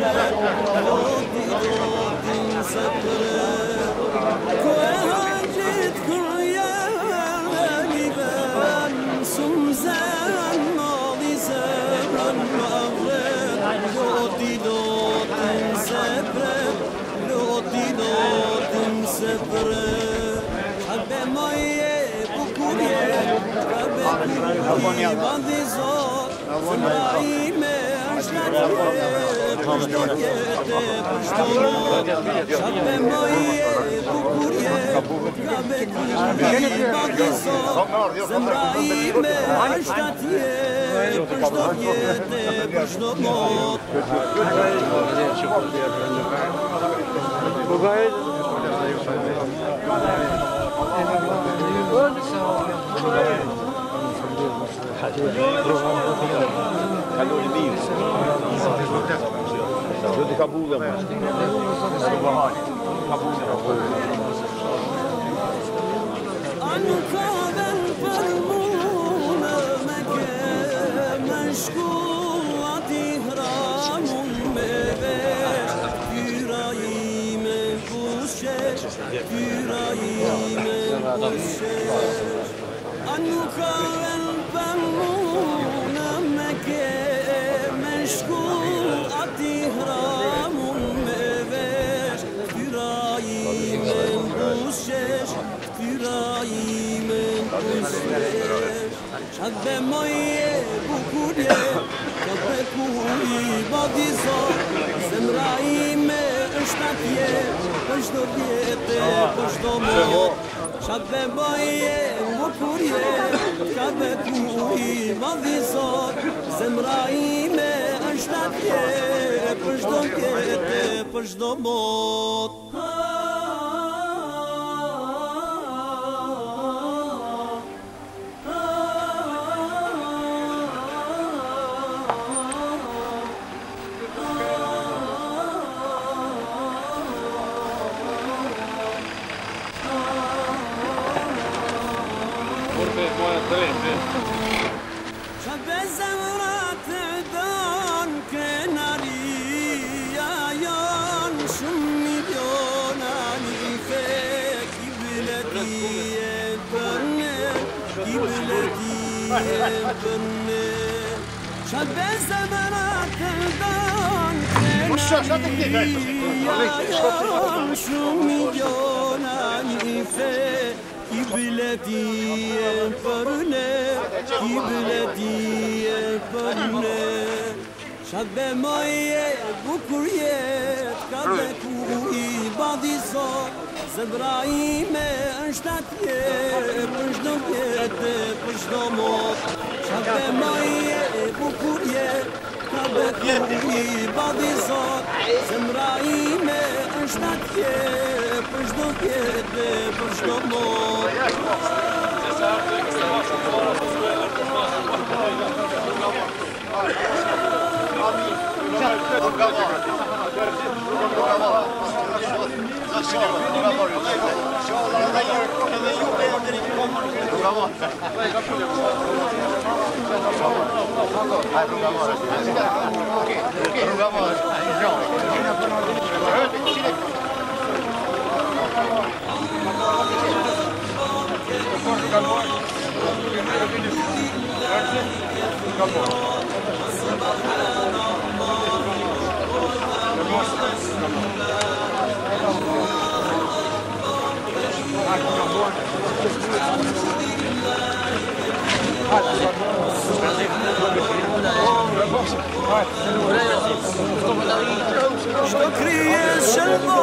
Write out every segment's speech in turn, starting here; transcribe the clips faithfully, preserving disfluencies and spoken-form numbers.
Što kriješ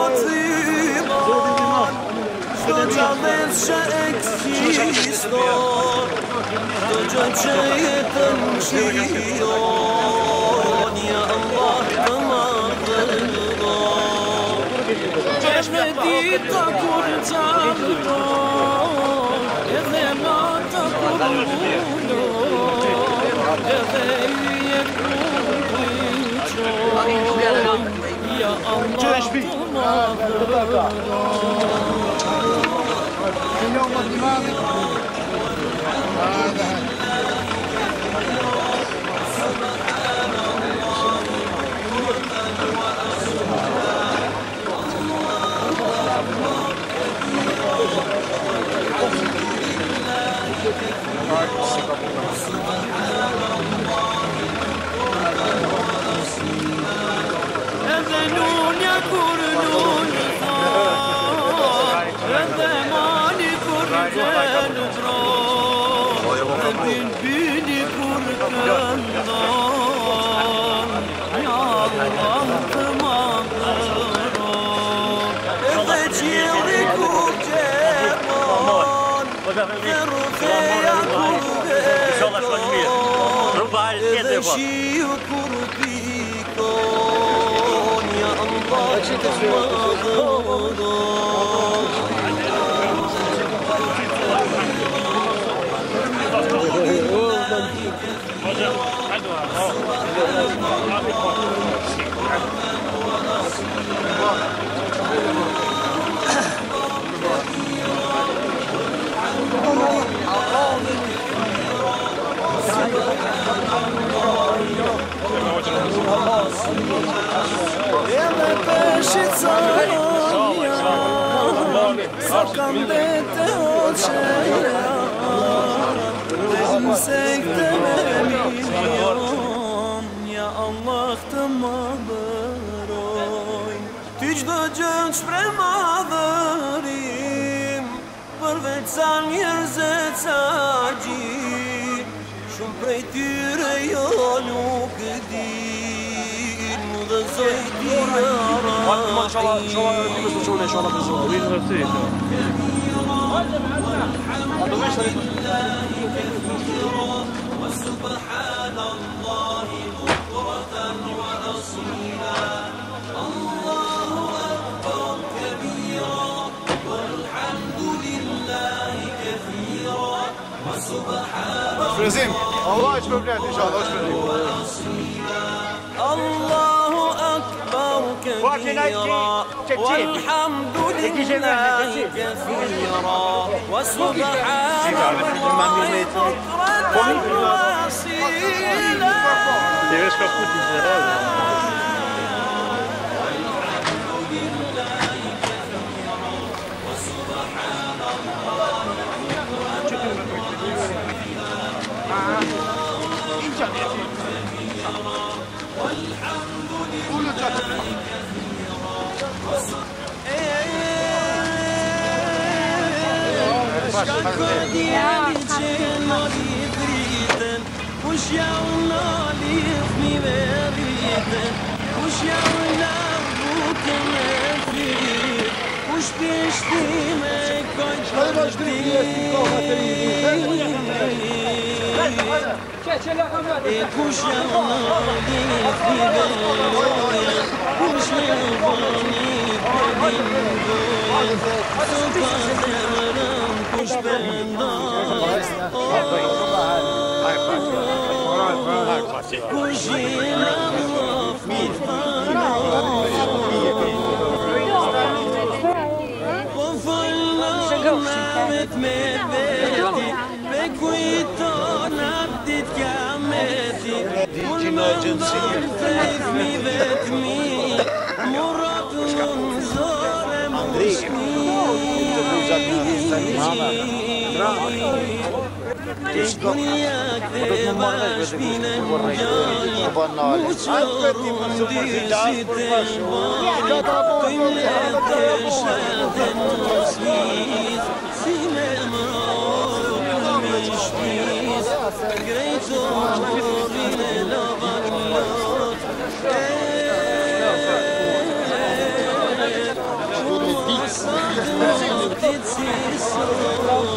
emocima, što žaleš eksisto, što čejetem šion, ja Allah tamagırdo. Cebedita kurcamdo, edemata kurbulo, edeyye kurbiço. Ya Allah tamagırdo. اليوم الدماغ هذا سبحان الله këndon, ja Allah të madhëron, edhe qielli kur gjepon, dhe rrugëja kur vekon, edhe shiu kur pikon, ja Allah të madhëron. Edhe peshit zaronja, sa kam dete oqeja, dhe insekte me milion, ja Allah të më bërojnë. Ty qdo gjën shprej madhërim, përveç sa njerëzet sa gjin, shumë prej tyre jo nuk din, mu dhe zojti وسبحان الله بكرة وأصيلا الله أكبر كبيرا والحمد لله كثيرا وسبحان Frezim, Allah është për blet, inshallah, është për الله أكبر كبيرا والحمد لله كثيرا وسبحان الله بكرة وأصيلا Kush jauna lithmi me dritën, kush jauna bukën me frit, kush pishti me kojtë e kush jauna lithmi me loja, kush me bani përdin gojë, së paterëm kush pëndaj, Kujina Allah po folna namet me veti, me kujton abdit kiameti, unë më ndon fejtmi vetmi, murat unë zore më shmi. Dunia këtë bashkëpine në gjani, mu qërru në dyshit e bani, të imlet të shatë në slis, si me mërë me shpis, grejtorin e lavat lot, u asat notit si sot.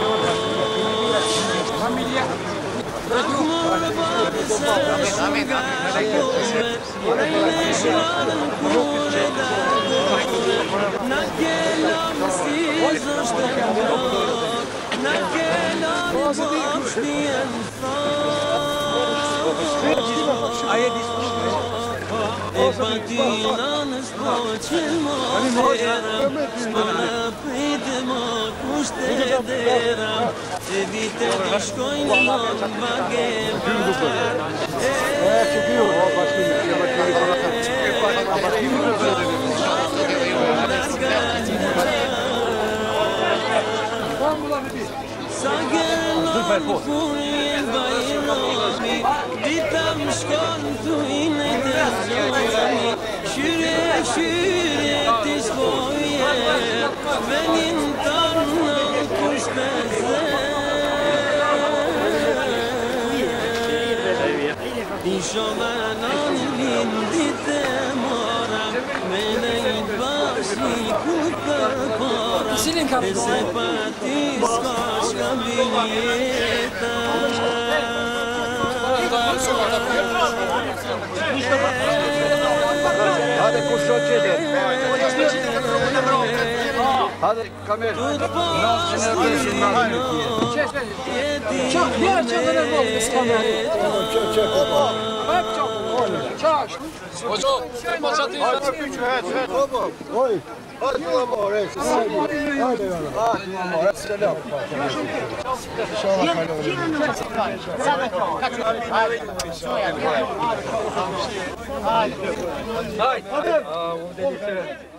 E patina në s'po qenë më verëm, s'po në pritë më kushtederëm, e vite të shkojnë më në vagevar. Sa gëllon kurin bajrami, dita më shkon të inë të zoni, shyre, shyre t'i s'poje, venin tonë në kush pëzë. İnşallah lindite mora Melek başı kupa para Sepatis kaşka biljeta Hadi kuş çeker. Hadi kamer. Çak, diğer çadırı bol biz kamerayı. Çek, çek. Hep çak. Çak. Hocam, başlatayım. Hadi üç, evet, evet. Oy. Hadi lan oraya. Hadi hadi. Hadi lan selam. İnşallah kalır. Hadi. Hadi. Hadi.